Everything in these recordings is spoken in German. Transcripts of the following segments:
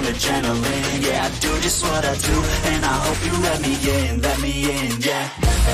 adrenaline. Yeah, I do just what I do, and I hope you let me in, yeah.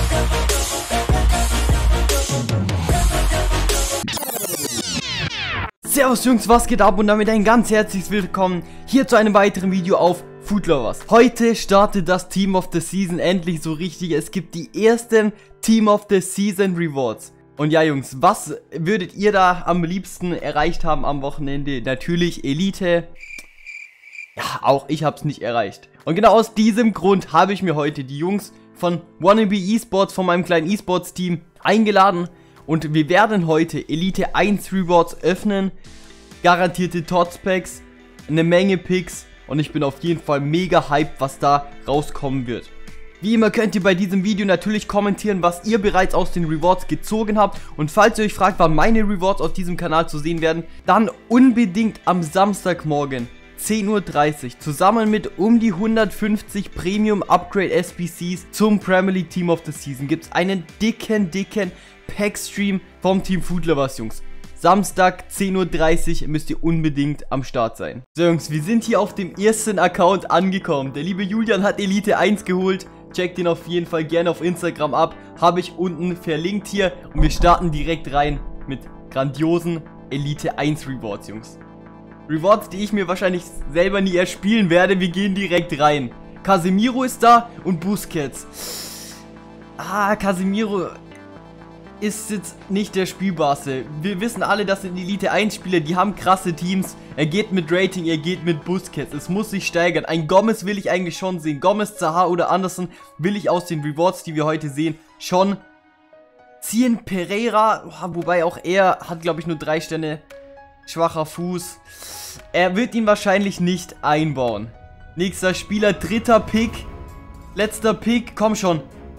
Servus Jungs, was geht ab und damit ein ganz herzliches Willkommen hier zu einem weiteren Video auf Food Lovers. Heute startet das Team of the Season endlich so richtig. Es gibt die ersten Team of the Season Rewards. Und ja Jungs, was würdet ihr da am liebsten erreicht haben am Wochenende? Natürlich Elite. Ja, auch ich habe es nicht erreicht. Und genau aus diesem Grund habe ich mir heute die Jungs von Wannabe Esports, von meinem kleinen Esports Team, eingeladen. Und wir werden heute Elite 1 Rewards öffnen, garantierte Tots Packs, eine Menge Picks und ich bin auf jeden Fall mega hyped, was da rauskommen wird. Wie immer könnt ihr bei diesem Video natürlich kommentieren, was ihr bereits aus den Rewards gezogen habt. Und falls ihr euch fragt, wann meine Rewards auf diesem Kanal zu sehen werden, dann unbedingt am Samstagmorgen 10:30 Uhr zusammen mit um die 150 Premium Upgrade SBCs zum Premier League Team of the Season gibt es einen dicken Pack-Stream vom Team Food Lovers, Jungs. Samstag 10:30 Uhr müsst ihr unbedingt am Start sein. So Jungs, wir sind hier auf dem ersten Account angekommen. Der liebe Julian hat Elite 1 geholt. Checkt ihn auf jeden Fall gerne auf Instagram ab. Habe ich unten verlinkt hier. Und wir starten direkt rein mit grandiosen Elite 1 Rewards, Jungs. Rewards, die ich mir wahrscheinlich selber nie erspielen werde. Wir gehen direkt rein. Casemiro ist da und Busquets. Casemiro ist jetzt nicht der Spielbarste. Wir wissen alle, das sind Elite 1 Spieler, die haben krasse Teams. Er geht mit Rating, er geht mit Busquets. Es muss sich steigern. Ein Gomez will ich eigentlich schon sehen. Gomez, Zaha oder Anderson will ich aus den Rewards, die wir heute sehen, schon ziehen. Pereira, wobei auch er hat, glaube ich, nur 3 Sterne. Schwacher Fuß. Er wird ihn wahrscheinlich nicht einbauen. Nächster Spieler, dritter Pick. Letzter Pick, komm schon.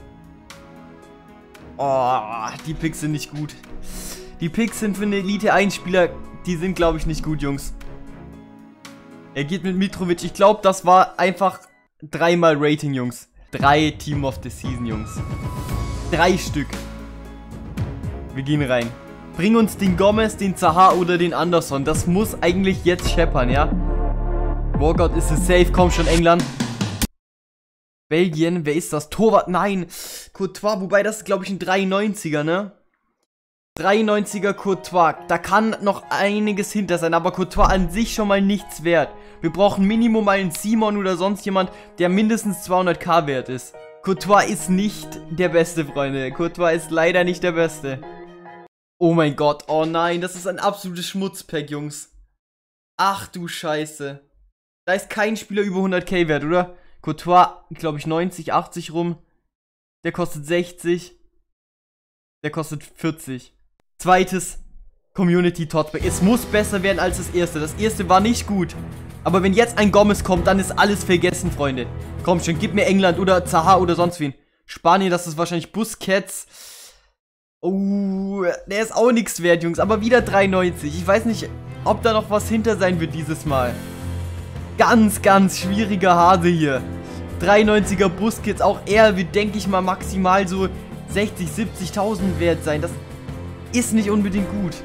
Oh, die Picks sind nicht gut. Die Picks sind für eine Elite 1 Spieler, die sind, glaube ich, nicht gut, Jungs. Er geht mit Mitrovic. Ich glaube, das war einfach 3-mal Rating, Jungs. 3 Team of the Season, Jungs. 3 Stück. Wir gehen rein. Bring uns den Gomez, den Zaha oder den Anderson. Das muss eigentlich jetzt scheppern, ja? Oh Gott, ist es safe. Komm schon, England. Belgien, wer ist das? Torwart, nein. Courtois, wobei das ist, glaube ich, ein 93er, ne? 93er Courtois. Da kann noch einiges hinter sein, aber Courtois an sich schon mal nichts wert. Wir brauchen Minimum mal einen Simon oder sonst jemand, der mindestens 200k wert ist. Courtois ist nicht der Beste, Freunde. Courtois ist leider nicht der Beste. Oh mein Gott, oh nein, das ist ein absolutes Schmutzpack, Jungs. Ach du Scheiße. Da ist kein Spieler über 100k wert, oder? Courtois, glaube ich, 90, 80 rum. Der kostet 60. Der kostet 40. Zweites Community Totback. Es muss besser werden als das erste. Das erste war nicht gut. Aber wenn jetzt ein Gomez kommt, dann ist alles vergessen, Freunde. Komm schon, gib mir England oder Zaha oder sonst wen. Spanien, das ist wahrscheinlich Busquets. Oh, der ist auch nichts wert, Jungs. Aber wieder 93. Ich weiß nicht, ob da noch was hinter sein wird dieses Mal. Ganz schwieriger Hase hier. 93er Busquets, auch er wird, denke ich mal, maximal so 60, 70.000 wert sein. Das ist nicht unbedingt gut.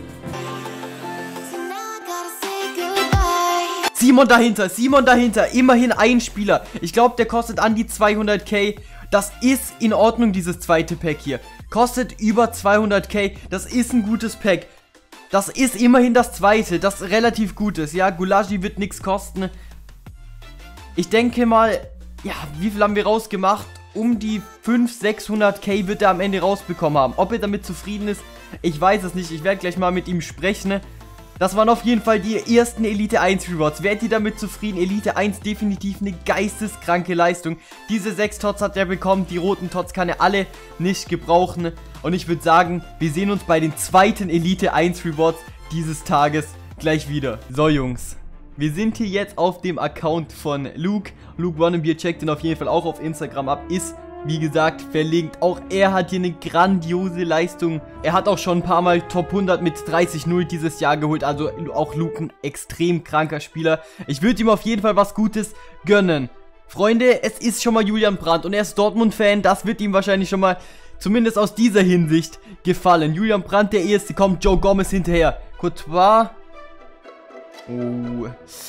Simon dahinter, immerhin ein Spieler. Ich glaube, der kostet an die 200k. Das ist in Ordnung, dieses zweite Pack hier. Kostet über 200k, das ist ein gutes Pack. Das ist immerhin das zweite, das relativ gut ist. Ja, Gulagi wird nichts kosten. Ich denke mal, ja, wie viel haben wir rausgemacht? Um die 500-600k wird er am Ende rausbekommen haben. Ob er damit zufrieden ist, ich weiß es nicht. Ich werde gleich mal mit ihm sprechen. Das waren auf jeden Fall die ersten Elite 1 Rewards. Werdet ihr damit zufrieden? Elite 1 definitiv eine geisteskranke Leistung. Diese 6 Tots hat er bekommen. Die roten Tots kann er alle nicht gebrauchen. Und ich würde sagen, wir sehen uns bei den zweiten Elite 1 Rewards dieses Tages gleich wieder. So Jungs, wir sind hier jetzt auf dem Account von Luke. Luke Wannabe, checkt den auf jeden Fall auch auf Instagram ab. Ist, wie gesagt, verlinkt. Auch er hat hier eine grandiose Leistung. Er hat auch schon ein paar Mal Top 100 mit 30-0 dieses Jahr geholt. Also auch Luke ein extrem kranker Spieler. Ich würde ihm auf jeden Fall was Gutes gönnen. Freunde, es ist schon mal Julian Brandt und er ist Dortmund-Fan. Das wird ihm wahrscheinlich schon mal, zumindest aus dieser Hinsicht, gefallen. Julian Brandt der Erste, kommt Joe Gomez hinterher. Courtois. Oh.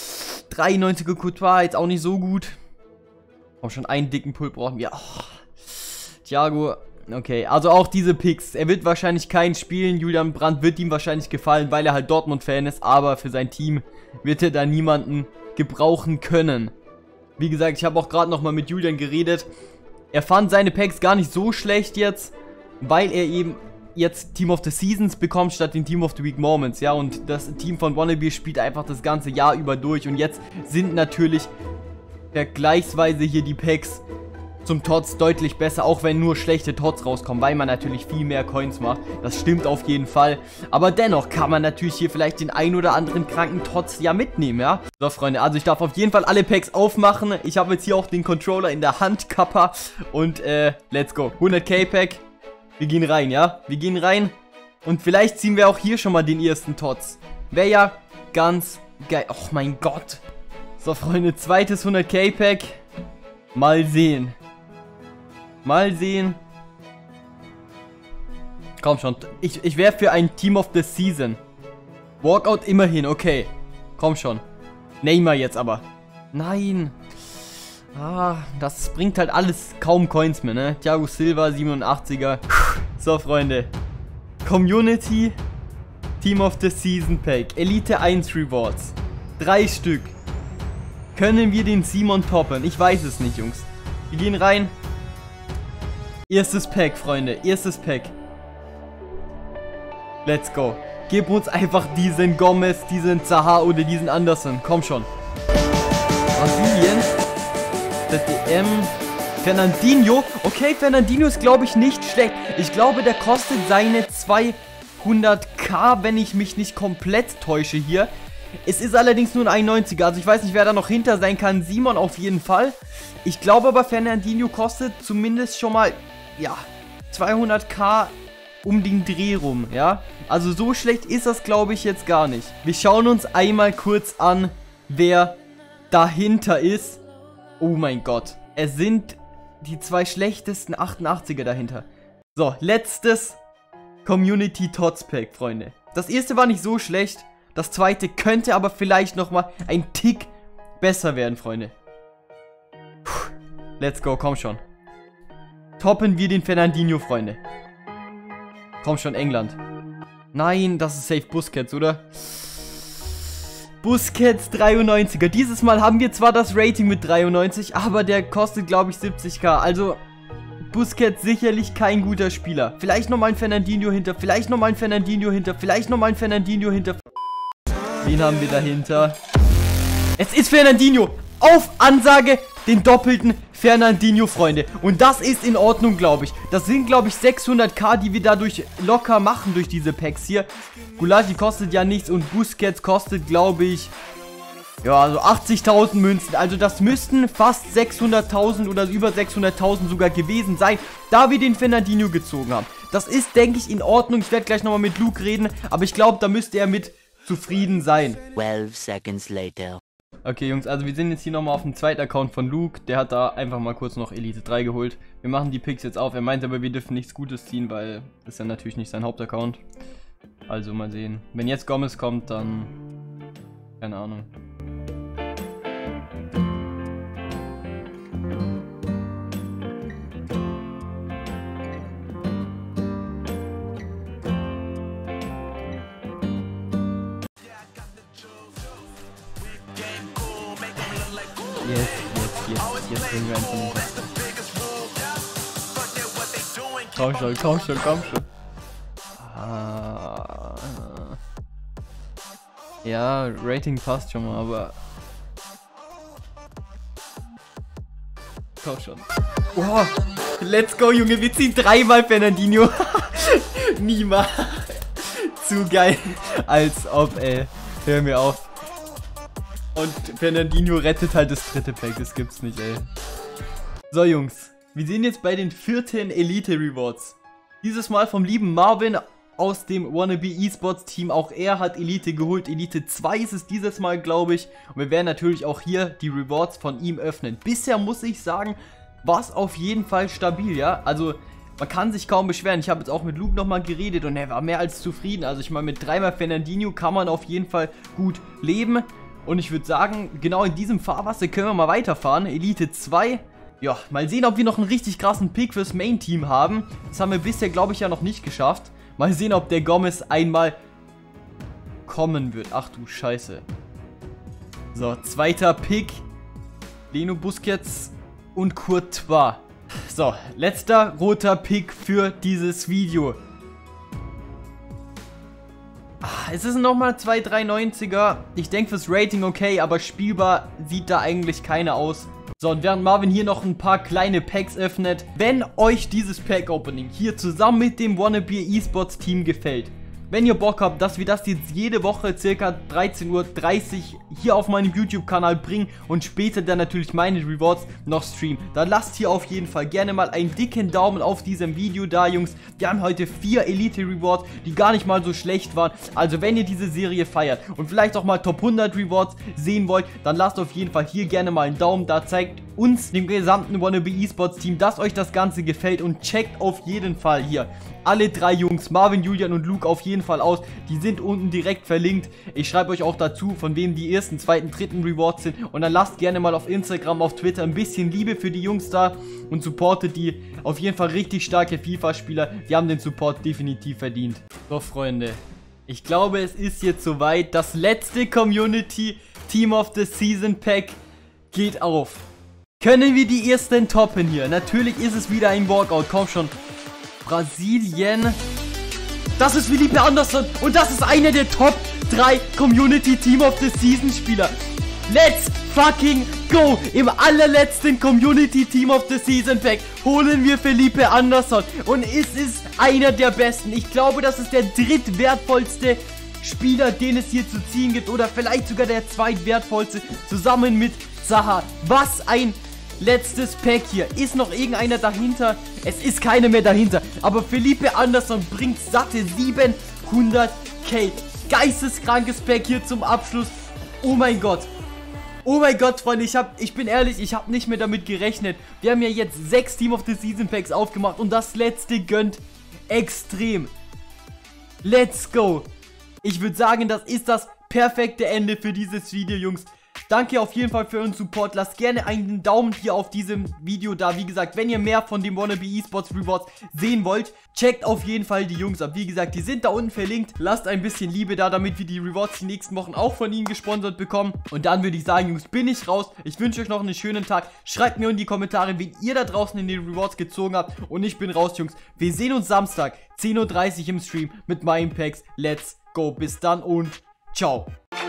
93er Courtois, jetzt auch nicht so gut. Komm schon, einen dicken Pull brauchen wir. Oh. Thiago, okay, also auch diese Picks. Er wird wahrscheinlich keinen spielen. Julian Brandt wird ihm wahrscheinlich gefallen, weil er halt Dortmund-Fan ist. Aber für sein Team wird er da niemanden gebrauchen können. Wie gesagt, ich habe auch gerade nochmal mit Julian geredet. Er fand seine Packs gar nicht so schlecht jetzt, weil er eben jetzt Team of the Seasons bekommt statt den Team of the Week Moments, ja, und das Team von Wannabe spielt einfach das ganze Jahr über durch und jetzt sind natürlich vergleichsweise hier die Packs zum Tots deutlich besser, auch wenn nur schlechte Tots rauskommen, weil man natürlich viel mehr Coins macht, das stimmt auf jeden Fall, aber dennoch kann man natürlich hier vielleicht den ein oder anderen kranken Tots ja mitnehmen, ja. So Freunde, also ich darf auf jeden Fall alle Packs aufmachen, ich habe jetzt hier auch den Controller in der Hand, Kappa, und let's go, 100k Pack. Wir gehen rein, ja? Wir gehen rein. Und vielleicht ziehen wir auch hier schon mal den ersten Tots. Wäre ja ganz geil. Och mein Gott. So, Freunde, zweites 100k Pack. Mal sehen. Mal sehen. Komm schon. Ich wäre für ein Team of the Season. Walkout immerhin, okay. Komm schon. Neymar jetzt aber. Nein. Ah, das bringt halt alles kaum Coins mehr, ne? Thiago Silva, 87er. So, Freunde. Community Team of the Season Pack. Elite 1 Rewards. 3 Stück. Können wir den Simon toppen? Ich weiß es nicht, Jungs. Wir gehen rein. Erstes Pack, Freunde. Erstes Pack. Let's go. Gib uns einfach diesen Gomez, diesen Zaha oder diesen Anderson. Komm schon. Brasilien. ZDM. Fernandinho. Okay, Fernandinho ist, glaube ich, nicht schlecht. Ich glaube, der kostet seine 200k, wenn ich mich nicht komplett täusche hier. Es ist allerdings nur ein 91er. Also ich weiß nicht, wer da noch hinter sein kann. Simon auf jeden Fall. Ich glaube aber, Fernandinho kostet zumindest schon mal, ja, 200k um den Dreh rum, ja. Also so schlecht ist das, glaube ich, jetzt gar nicht. Wir schauen uns einmal kurz an, wer dahinter ist. Oh mein Gott. Es sind die 2 schlechtesten 88er dahinter. So, letztes Community Tots Pack, Freunde. Das erste war nicht so schlecht. Das zweite könnte aber vielleicht nochmal ein Tick besser werden, Freunde. Puh. Let's go, komm schon. Toppen wir den Fernandinho, Freunde. Komm schon, England. Nein, das ist safe Busquets, oder? Busquets 93er. Dieses Mal haben wir zwar das Rating mit 93, aber der kostet, glaube ich, 70k. Also, Busquets sicherlich kein guter Spieler. Vielleicht nochmal ein Fernandinho hinter, vielleicht nochmal ein Fernandinho hinter, vielleicht nochmal ein Fernandinho hinter. Wen haben wir dahinter? Es ist Fernandinho. Auf Ansage den doppelten Fernandinho, Freunde. Und das ist in Ordnung, glaube ich. Das sind, glaube ich, 600k, die wir dadurch locker machen durch diese Packs hier. Gulagi kostet ja nichts und Busquets kostet, glaube ich, ja, also 80.000 Münzen. Also das müssten fast 600.000 oder über 600.000 sogar gewesen sein, da wir den Fernandinho gezogen haben. Das ist, denke ich, in Ordnung. Ich werde gleich nochmal mit Luke reden, aber ich glaube, da müsste er mit zufrieden sein. 12 seconds later. Okay, Jungs, also wir sind jetzt hier nochmal auf dem zweiten Account von Luke. Der hat da einfach mal kurz noch Elite 3 geholt. Wir machen die Picks jetzt auf. Er meinte aber, wir dürfen nichts Gutes ziehen, weil das ist ja natürlich nicht sein Hauptaccount. Also mal sehen. Wenn jetzt Gomez kommt, dann... keine Ahnung. Jetzt bringen wir einen Komm schon, komm schon, komm schon. Ja, Rating passt schon mal, aber... Komm schon. Oh, let's go, Junge, wir ziehen 3-mal Fernandinho. Niemals. Zu geil. Als ob, ey. Hör mir auf. Und Fernandinho rettet halt das dritte Pack, das gibt's nicht, ey. So, Jungs, wir sind jetzt bei den 4. Elite Rewards. Dieses Mal vom lieben Marvin aus dem Wannabe Esports Team. Auch er hat Elite geholt. Elite 2 ist es dieses Mal, glaube ich. Und wir werden natürlich auch hier die Rewards von ihm öffnen. Bisher muss ich sagen, war es auf jeden Fall stabil, ja. Also, man kann sich kaum beschweren. Ich habe jetzt auch mit Luke nochmal geredet und er war mehr als zufrieden. Also, ich meine, mit 3-mal Fernandinho kann man auf jeden Fall gut leben. Und ich würde sagen, genau in diesem Fahrwasser können wir mal weiterfahren. Elite 2. Ja, mal sehen, ob wir noch einen richtig krassen Pick fürs Main-Team haben. Das haben wir bisher, glaube ich, ja noch nicht geschafft. Mal sehen, ob der Gomez einmal kommen wird. Ach du Scheiße. So, zweiter Pick. Leno Busquets und Courtois. So, letzter roter Pick für dieses Video. Es ist nochmal 2,93er. Ich denke fürs Rating okay, aber spielbar sieht da eigentlich keiner aus. So, und während Marvin hier noch ein paar kleine Packs öffnet, wenn euch dieses Pack-Opening hier zusammen mit dem Wannabe Esports Team gefällt, wenn ihr Bock habt, dass wir das jetzt jede Woche circa 13:30 Uhr hier auf meinem YouTube-Kanal bringen und später dann natürlich meine Rewards noch streamen, dann lasst hier auf jeden Fall gerne mal einen dicken Daumen auf diesem Video da, Jungs. Wir haben heute 4 Elite-Rewards, die gar nicht mal so schlecht waren. Also wenn ihr diese Serie feiert und vielleicht auch mal Top 100 Rewards sehen wollt, dann lasst auf jeden Fall hier gerne mal einen Daumen da. Zeigt uns, dem gesamten Wannabe Esports Team, dass euch das Ganze gefällt und checkt auf jeden Fall hier alle 3 Jungs, Marvin, Julian und Luke, auf jeden Fall aus. Die sind unten direkt verlinkt. Ich schreibe euch auch dazu, von wem die ersten, zweiten, dritten Rewards sind. Und dann lasst gerne mal auf Instagram, auf Twitter ein bisschen Liebe für die Jungs da und supportet die. Auf jeden Fall richtig starke FIFA-Spieler. Die haben den Support definitiv verdient. So, Freunde, ich glaube, es ist jetzt soweit. Das letzte Community Team of the Season Pack geht auf. Können wir die ersten toppen hier? Natürlich ist es wieder ein Walkout. Komm schon. Brasilien. Das ist Felipe Anderson. Und das ist einer der Top 3 Community Team of the Season Spieler. Let's fucking go. Im allerletzten Community Team of the Season Pack holen wir Felipe Anderson. Und es ist einer der besten. Ich glaube, das ist der drittwertvollste Spieler, den es hier zu ziehen gibt. Oder vielleicht sogar der zweitwertvollste. Zusammen mit Zaha. Was ein letztes Pack hier. Ist noch irgendeiner dahinter? Es ist keiner mehr dahinter. Aber Felipe Anderson bringt satte 700k. Geisteskrankes Pack hier zum Abschluss. Oh mein Gott. Oh mein Gott, Freunde. Ich bin ehrlich, ich habe nicht mehr damit gerechnet. Wir haben ja jetzt 6 Team of the Season Packs aufgemacht. Und das letzte gönnt extrem. Let's go. Ich würde sagen, das ist das perfekte Ende für dieses Video, Jungs. Danke auf jeden Fall für euren Support. Lasst gerne einen Daumen hier auf diesem Video da. Wie gesagt, wenn ihr mehr von dem Wannabe Esports Rewards sehen wollt, checkt auf jeden Fall die Jungs ab. Wie gesagt, die sind da unten verlinkt. Lasst ein bisschen Liebe da, damit wir die Rewards die nächsten Wochen auch von ihnen gesponsert bekommen. Und dann würde ich sagen, Jungs, bin ich raus. Ich wünsche euch noch einen schönen Tag. Schreibt mir in die Kommentare, wen ihr da draußen in den Rewards gezogen habt. Und ich bin raus, Jungs. Wir sehen uns Samstag, 10:30 Uhr im Stream mit meinen Packs. Let's go. Bis dann und ciao.